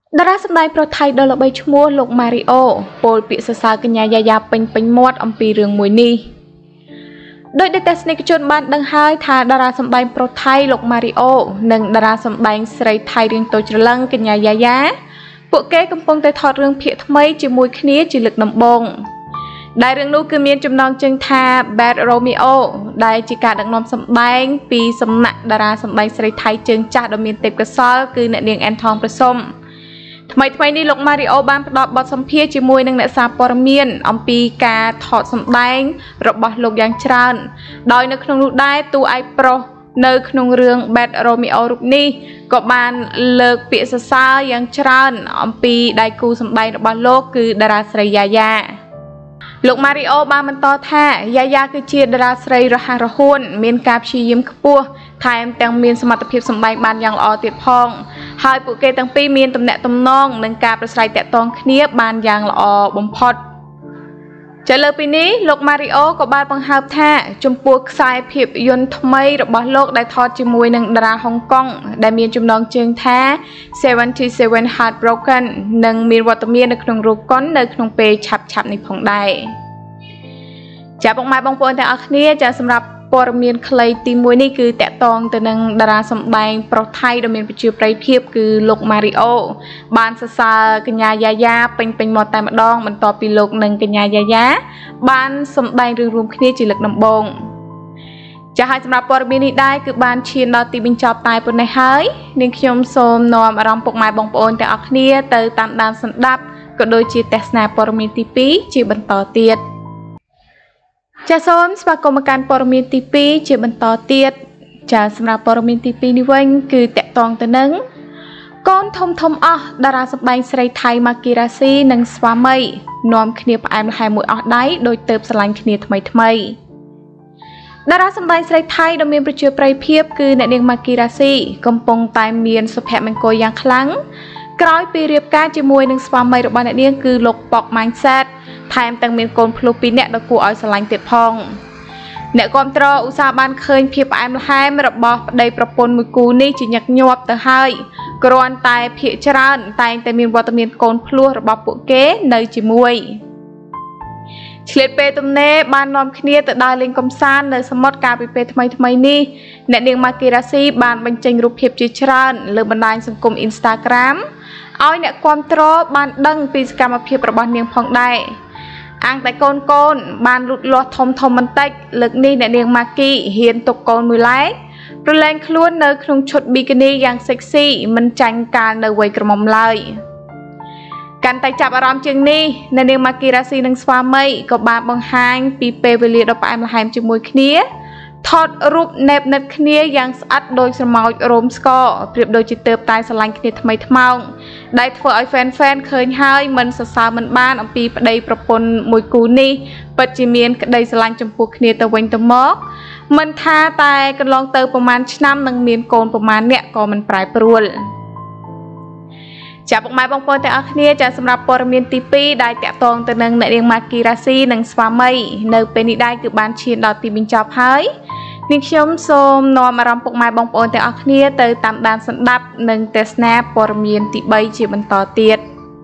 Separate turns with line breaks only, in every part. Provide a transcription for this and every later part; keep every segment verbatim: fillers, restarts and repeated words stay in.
តារាសម្ដែងប្រុសថៃដ៏ល្បីឈ្មោះលោកម៉ារីអូពោលពាក្យសរសើរកញ្ញាយ៉ាយ៉ាពេញពេញមាត់អំពីរឿងមួយនេះដោយដែលទស្សនិកជនបានដឹងហើយថាតារាសម្ដែងប្រុសថៃលោកម៉ារីអូនិងតារាសម្ដែងស្រីថៃរៀងតូចច្រឡឹងកញ្ញាយ៉ាយ៉ាពួកគេកំពុងតែថតរឿងភាគថ្មីជាមួយគ្នាជាលើកដំបូងដែលរឿងនោះគឺមានចំណងជើងថា Bad Romeo ដែលជាការដឹកនាំសម្ដែងពីសំណាក់តារាសម្ដែងស្រីថៃជើងចាស់ដ៏មានទេពកោសល្យគឺអ្នកនាងអែនថងប្រសុំថ្មីថ្មីនេះលោកម៉ារីអូបានផ្ដល់បទសម្ភាសន៍ជាមួយនឹងអ្នកសារព័ត៌មានអំពីការថតសម្ដែងរបស់លោកយ៉ាងច្រើនដោយនៅក្នុងនោះដែរតួឯកប្រុសនៅក្នុងរឿង Bad Romeo រូបនេះក៏បានលើកពាក្យសរសើរយ៉ាងច្រើនអំពីដៃគូសម្ដែងរបស់លោកគឺតារាស្រីយ៉ាយ៉ាលោកម៉ារីអូបានបន្តថាយ៉ាយ៉ាគឺជាតារាស្រីរហ័សរហួនមានការព្យាយាមខ្ពស់ថែមទាំងមានសមត្ថភាពសម្ដែងបានយ៉ាងល្អទៀតផងហើយពួកគេទាំងពីរមានទំនាក់ទំនងនិងការប្រស្រ័យទាក់ទងគ្នាបានយ៉ាងល្អបំផុតចាលើពីនេះលោកម៉ារីអូក៏បានបង្ហើបថាចំពោះខ្សែភាពយន្តថ្មីរបស់លោកដែលថតជាមួយនឹងតារាហុងកុងដែលមានចំណងជើងថា seventy-seven Heartbroken និងមានវត្តមាននៅក្នុងរូបកុននៅក្នុងពេលឆាប់ឆាប់នេះផងដែរចាបងម៉ែបងប្អូនទាំងអស់គ្នាចាសម្រាប់ព័ត៌មានខ្លីទីមួយនេះគឺតាក់ទងទៅនឹងតារាសម្ដែងប្រុសថៃដ៏មានប្រជាប្រិយភាពគឺលោកម៉ារីអូបានសរសើរកញ្ញាយ៉ាយ៉ាពេញពេញមាត់តែម្ដងបន្ទាប់ពីលោកនិងកញ្ញាយ៉ាយ៉ាបានសម្ដែងរឿងរួមគ្នាជាលើកដំបូងចាហើយសម្រាប់ព័ត៌មាននេះដែរគឺបានឈានដល់ទីបញ្ចប់តែប៉ុណ្ណេះហើយនាងខ្ញុំសូមនាំអារម្មណ៍ពុកម៉ែបងប្អូនទាំងអស់គ្នាទៅតាមដានស្ដាប់ក៏ដូចជាទស្សនាព័ត៌មានទីពីរជាបន្តទៀតចាសូមស្វាគមន៍មកកាន់ព័ត៌មានទីពីរជាបន្តទៀតចាសម្រាប់ព័ត៌មានទីពីរនេះវិញគឺតាក់ទងទៅនឹងកូនធំធំអស់តារាសម្ដែងស្រីថៃម៉ាគីរ៉ាស៊ីនិងស្វាមីនាំគ្នាផ្អែមល្ហែមមួយអស់ដៃដោយទៅស្រឡាញ់គ្នាថ្មីថ្មីតារាសម្ដែងស្រីថៃដ៏មានប្រជាប្រិយភាពគឺអ្នកនាងម៉ាគីរ៉ាស៊ីកំពុងតែមានសុភមង្គលយ៉ាងខ្លាំងក្រោយពីរៀបការជាមួយនឹងស្វាមីរបស់អ្នកនាងគឺលោកប៉ុក Mindset ថែមទាំងមានកូនភ្លោះពីរនាក់ដ៏គួរឲ្យស្រឡាញ់ទៀតផងអ្នកគាំទ្រឧស្សាហ៍បានឃើញភាពផ្អែមល្ហែមរបស់ប្តីប្រពន្ធមួយគូនេះជាញឹកញាប់ទៅហើយគ្រាន់តែភាគច្រើនតែងតែមានវត្តមានកូនភ្លោះរបស់ពួកគេនៅជាមួយឆ្លៀតពេលទំនេរបាននាំគ្នាទៅដើរលេងកម្សាន្តនៅសមុទ្រកាលពីពេលថ្មីថ្មីនេះអ្នកនាងម៉ាគីរ៉ាស៊ីបានបញ្ចេញរូបភាពជាច្រើនលើបណ្ដាញសង្គម Instagram ឲ្យអ្នកគាំទ្របានដឹងពីសកម្មភាពរបស់នាងផងដែរអាងតែកូនកូនបានលូតលាស់ធំធំបន្តិចលើកនេះអ្នកនាងម៉ាគីហ៊ានទុកកូនមួយឡែកប្រឡែងខ្លួននៅក្នុងឈុតប៊ីគីនីយ៉ាងសេកស៊ីមិនចាញ់កាលនៅវ័យក្រមុំឡើយកាន់តែចាប់អារម្មណ៍ជាងនេះអ្នកនាងម៉ាគីរ៉ាស៊ីនិងស្វាមីក៏បានបង្ហាញពីពេលវេលាដ៏ផ្អែមល្ហែមជាមួយគ្នាថតរូបណែបណិតគ្នាយ៉ាងស្អិតដោយស្រមោចរោមស្គរប្រៀបដូចជាទើបតែស្រឡាញ់គ្នាថ្មីថ្មោងដែលធ្វើឲ្យ fan fan ឃើញហើយមិនសរសើរមិនបានអំពីប្តីប្រពន្ធមួយគូនេះពិតជាមានក្តីស្រឡាញ់ចំពោះគ្នាទៅវិញទៅមកមិនថាតែកន្លងទៅប្រហែលឆ្នាំនឹងមានកូនប្រហែលអ្នកក៏មិនប្រែប្រួលចាពុកម៉ែបងប្អូនទាំងអស់គ្នាចាសម្រាប់ព័ត៌មានទីពីរដែលតាក់ទងទៅនឹងអ្នកនាងម៉ាគីរ៉ាស៊ីនិងស្វាមីនៅពេលនេះដែរគឺបានឈានដល់ទីបញ្ចប់ហើយនាងខ្ញុំសូមនាំអារម្មណ៍ពុកម៉ែបងប្អូនទាំងអស់គ្នាទៅតាមដានស្ដាប់និងទស្សនាព័ត៌មានទីបីជាបន្តទៀត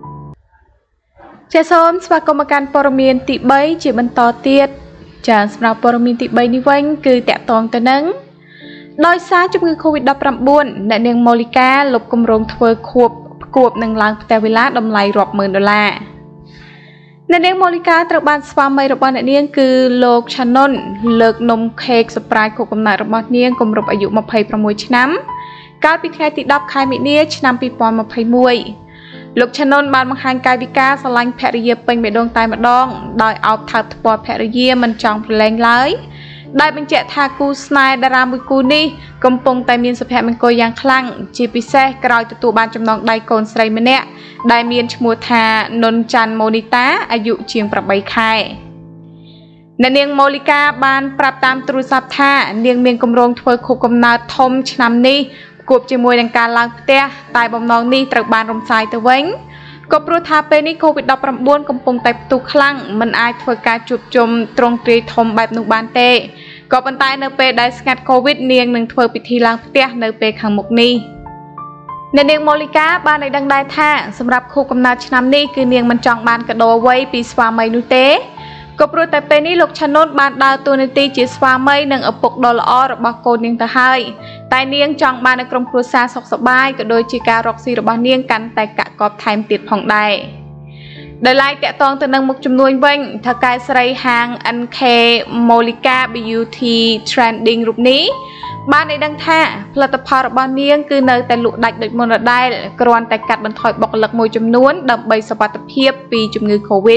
ចាសូមស្វាគមន៍មកកាន់ព័ត៌មានទីបីជាបន្តទៀតចាសម្រាប់ព័ត៌មានទីបីនេះវិញគឺតាក់ទងទៅនឹងដោយសារជំងឺ Covid ដប់ប្រាំបួន អ្នកនាងម៉ូលីកាលុបគម្រោងធ្វើខួបគួបនឹងឡើងផ្ទះវិឡាតម្លៃរាប់ម៉ឺនដុល្លារអ្នកនាងម៉ូលីកាត្រូវបានស្វាមីរបស់អ្នកនាងគឺលោក Shannon លើកនំខេកសប្រៃខួបកំណើតរបស់នាងគម្រប់អាយុម្ភៃប្រាំមួយឆ្នាំកាលពីថ្ងៃទីដប់ខែមិនិនាឆ្នាំពីរពាន់ម្ភៃមួយ លោក Shannon បានបង្ហាញកាយវិការស្រឡាញ់ភរិយាពេញបេះដូងតែម្ដងដោយអោបថើបថ្ពាល់ភរិយាមិនចង់ប្រឡែងឡើយដែលបញ្ជាក់ថាគូស្នេហ៍តារាមួយគូនេះកំពុងតែមានសុភមង្គលយ៉ាងខ្លាំងជាពិសេសក្រោយទទួលបានចំណងដៃកូនស្រីម្នាក់ដែលមានឈ្មោះថានុនច័ន្ទម៉ូនីតាអាយុជាងប្រាំបីខែអ្នកនាងម៉ូលីកាបានប្រាប់តាមទូរស័ព្ទថានាងមានគម្រោងធ្វើខួបកំណើតធំឆ្នាំនេះគួបជាមួយនឹងការឡើងផ្ទះតែបំណងនេះត្រូវបានរំសាយទៅវិញក៏ព្រោះថាពេលនេះ Covid ដប់ប្រាំបួន កំពុងតែផ្ទុះខ្លាំងមិនអាចធ្វើការជួបជុំទ្រង់ទ្រាយធំបែបនោះបានទេក៏ប៉ុន្តែនៅពេលដែលស្ងាត់ Covid នាងនឹងធ្វើពិធីឡើងផ្ទះនៅពេលខាងមុខនេះ Nên niềng Molika ban này đăng đai tha Sầm rạp khu cầm nát năm ní cứ niềng mình chọn ban cả đồ vây bị xóa mây nu tế Có pro tại bên ní lục chân nốt ban đào tu nên ti chỉ xóa mây nâng ở bục đồ lõ rồi bọc côn niềng ta hai tại niềng chọn ban ở trong pro xa sọc sọc bay cả đôi chỉ ca roxy rồi ban niềng cắn tại cả cọp time tiệt phòng đài đời lại tẹt tòng từ nâng một chùm nuôi vinh thà cái sợi hàng anh khe Molika Beauty Trending rụp ní ban này đăng tha là tập hợp ban niên cứ nơi tại lũ đạch được môn ở đây còn tại cắt bắn thỏi bọc lực môi chùm nuốn đầm bay sập tập hiệp vì chùm ngư covid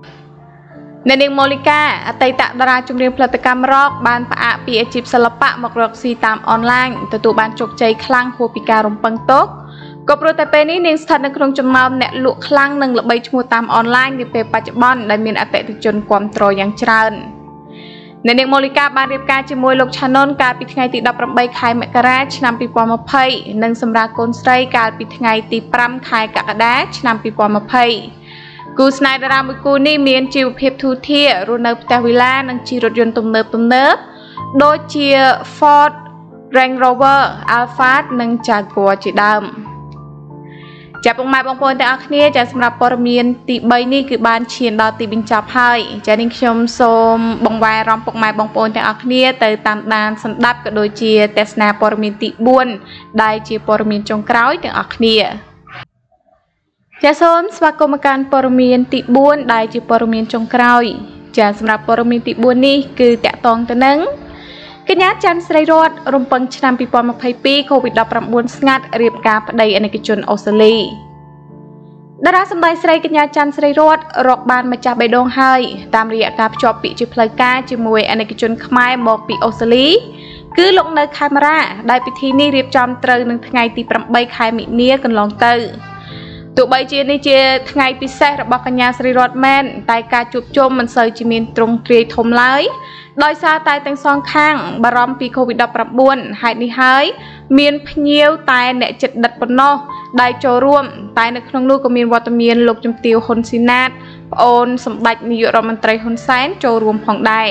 nên niên Molika tại tạ ra chùm riêng là cam rock ban phá bị chip salapa mặc roxy tam online từ tụ ban chụp chơi khlang hồ pika rồng băng tốt có pro tại bênนี้niênสถานក្នុងចំណាំអ្នកលក់ខ្លាំងនិងល្បីឈ្មោះតាមអនឡាញនាពេលបច្ចុប្បន្នដែលមានអតិថិជនគាំទ្រយ៉ាងច្រើននៅនាង Molika បានរៀបការជាមួយលោក Channon កាលពីថ្ងៃទីដប់ប្រាំបីខែមករាឆ្នាំពីរពាន់ម្ភៃនិងសម្រាប់កូនស្រីកាលពីថ្ងៃទីប្រាំខែកក្កដាឆ្នាំពីរពាន់ម្ភៃគូស្នេហ៍តារាមួយគូនេះមានជីវភាពធូរធាររស់នៅផ្ទះវិឡានិងជិះរថយន្តទំនើបទំនើបដូចជា Ford Range Rover Alfa និង Jaguar ជាដើមចាប់ពុកម៉ែបងប្អូនទាំងអស់គ្នាចាសម្រាប់ព័ត៌មានទីបីនេះគឺបានឈានដល់ទីបញ្ចប់ហើយចានាងខ្ញុំសូមបង្វែរអារម្មណ៍ពុកម៉ែបងប្អូនទាំងអស់គ្នាទៅតាមដានសម្ដាប់ក៏ដូចជាទស្សនាព័ត៌មានទីបួនដែលជាព័ត៌មានចុងក្រោយទាំងអស់គ្នាចាសូមស្វាគមន៍មកកាន់ព័ត៌មានទីបួនដែលជាព័ត៌មានចុងក្រោយចាសម្រាប់ព័ត៌មានទីបួននេះគឺតាក់ទងទៅនឹងកញ្ញាច័ន្ទស្រីរតរំពឹងឆ្នាំពីរពាន់ម្ភៃពីរ COVID ដប់ប្រាំបួន ស្ងាត់រៀបការប្តីអនិកជនអូស្ត្រាលីតារាសម្ដែងស្រីកញ្ញាច័ន្ទស្រីរតរកបានម្ចាស់បេះដូងហើយតាមរយៈការភ្ជាប់ពាក្យជាផ្លូវការជាមួយអនិកជនខ្មែរមកពីអូស្ត្រាលីគឺលោកនៅខេមរាដែលពិធីនេះរៀបចំត្រូវនឹងថ្ងៃទីប្រាំបីខែមិនិនាកន្លងទៅទោះបីជានេះជាថ្ងៃពិសេសរបស់កញ្ញាស្រីរតមែនតែការជួបជុំមិនសូវជាមានទ្រង់ទ្រាយធំឡើយដោយសារតែទាំងសងខាងបារម្ភពី COVID ដប់ប្រាំបួន ហេតុនេះហើយមានភ្ញៀវតែអ្នកចិត្តដិតប៉ុណ្ណោះដែលចូលរួមតែនៅក្នុងនោះក៏មានវត្តមានលោកជំទាវហ៊ុនស៊ីណាតប្អូនសម្ដេចនាយករដ្ឋមន្ត្រីហ៊ុនសែនចូលរួមផងដែរ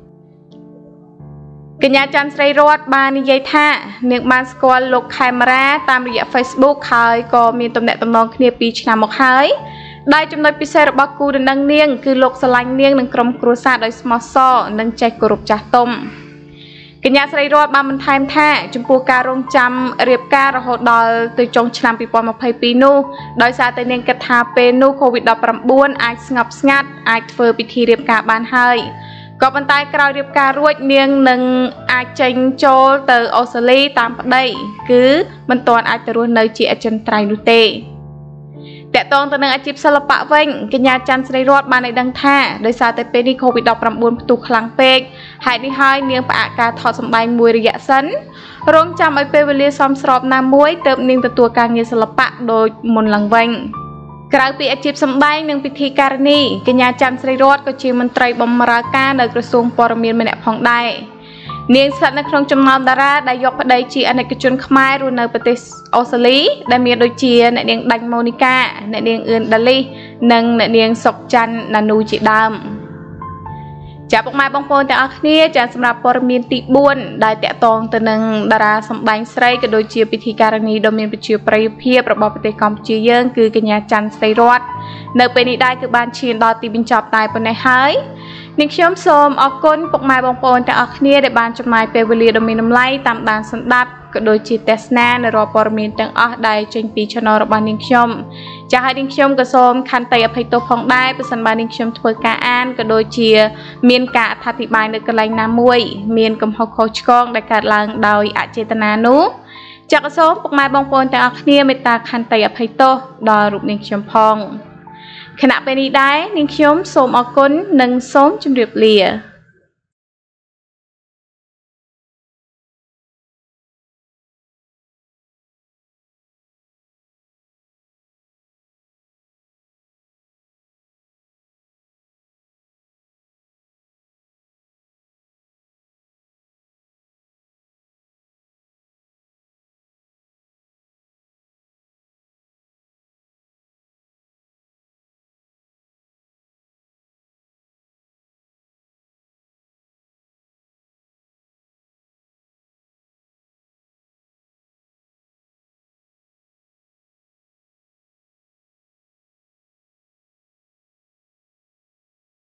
កញ្ញាច័ន្ទស្រីរតបាននិយាយថានាងបានស្គាល់លោកខេមរាតាមរយៈ Facebook ហើយក៏មានទំនាក់ទំនងគ្នាពីរឆ្នាំមកហើយដែលចំណុចពិសេសរបស់គូដណ្ដឹងនាងគឺលោកស្រឡាញ់នាងនិងក្រុមគ្រួសារដោយស្មោះសរនិងចេះគោរពចាស់ទុំកញ្ញាស្រីរតបានបន្ថែមថាចំពោះការរងចាំរៀបការរហូតដល់ទៅចុងឆ្នាំពីរពាន់ម្ភៃពីរនោះដោយសារតែនាងគិតថាពេលនោះ COVID ដប់ប្រាំបួន អាចស្ងប់ស្ងាត់អាចធ្វើពិធីរៀបការបានហើយក៏ប៉ុន្តែក្រោយរៀបការរួចនាងនឹងអាចចេញចូលទៅអូស្ត្រាលីតាមប្តីគឺមិនទាន់អាចទៅរស់នៅជាអចិន្ត្រៃយ៍នោះទេតកតងទៅនឹងអាជីពសិល្បៈវិញកញ្ញាច័ន្ទស្រីរតបានឲ្យដឹងថាដោយសារតែពេលនេះ COVID ដប់ប្រាំបួន ផ្ទុះខ្លាំងពេកហេតុនេះហើយនាងផ្អាកការថតសម្ដែងមួយរយៈសិនរងចាំឲ្យពេលវេលាសមស្របណាមួយទើបនាងទទួលការងារសិល្បៈដូចមុនឡើងវិញក្រៅពីអាជីពសម្ដែងនិងពិធីការនីកញ្ញាច័ន្ទស្រីរតក៏ជាមន្ត្រីបម្រើការនៅក្រសួងព័ត៌មានម្នាក់ផងដែរនាងស្ថិតនៅក្នុងចំណោមតារាដែលយកប្តីជាអនិកជនខ្មែររស់នៅប្រទេសអូស្ត្រាលីដែលមានដូចជាអ្នកនាងដាច់ម៉ូនីកាអ្នកនាងអឿនដាលីនិងអ្នកនាងសុកច័ន្ទណានូជាដើមចាប់ពុកម៉ែបងប្អូនទាំងអស់គ្នាចាសម្រាប់ព័ត៌មានទីបួនដែលតាក់ទងទៅនឹងតារាសម្ដែងស្រីក៏ដូចជាពិធីការនីដ៏មានប្រជាប្រិយភាពរបស់ប្រទេសកម្ពុជាយើងគឺកញ្ញាច័ន្ទស្រីរតនៅពេលនេះដែរគឺបានឈានដល់ទីបញ្ចប់តែប៉ុណ្ណេះហើយនាងខ្ញុំសូមអរគុណពុកម៉ែបងប្អូនទាំងអស់គ្នាដែលបានចំណាយពេលវេលាដ៏មានតម្លៃតាមដានស្ដាប់ក៏ដូចជាទស្សនានៅរាល់ព័ត៌មានទាំងអស់ដែលចេញពី Channel របស់នាងខ្ញុំចា៎ហើយនាងខ្ញុំក៏សូមខន្តីអភ័យទោសផងដែរបើសិនបើនាងខ្ញុំធ្វើការអានក៏ដូចជាមានការអធិប្បាយនៅកន្លែងណាមួយមានកំហុសខុសឆ្គងដែលកើតឡើងដោយអចេតនានោះចា៎ក៏សូមពុកម៉ែបងប្អូនទាំងអស់គ្នាមេត្តាខន្តីអភ័យទោសដល់រូបនាងខ្ញុំផងខណៈពេលនេះដែរនាងខ្ញុំសូមអរគុណនិងសូមជម្រាបលា